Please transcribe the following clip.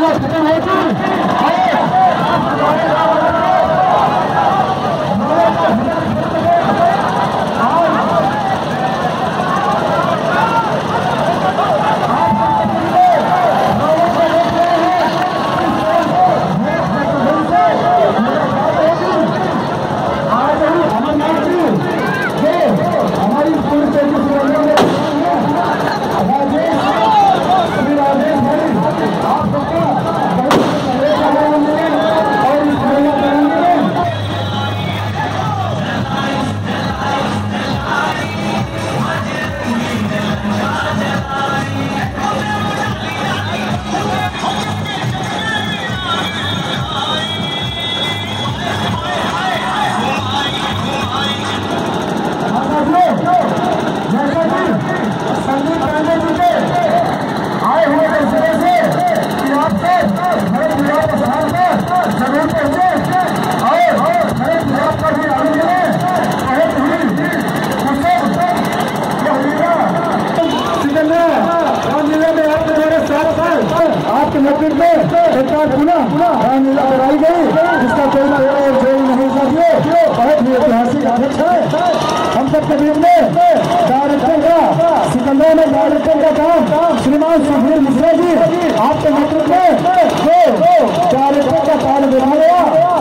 आपके नेतृत्व में सरकार पुनः रामलीला कराई गई, जिसका कोई नहीं साथियों बहुत ही ऐतिहासिक अध्यक्ष है। हम सब के बीच में डायरेक्टर का सिकंदर में डायरेक्टर का काम श्रीमान सुधीर मिश्रा जी आपके नेतृत्व में जो डायरेक्टर का कार्य निभा गया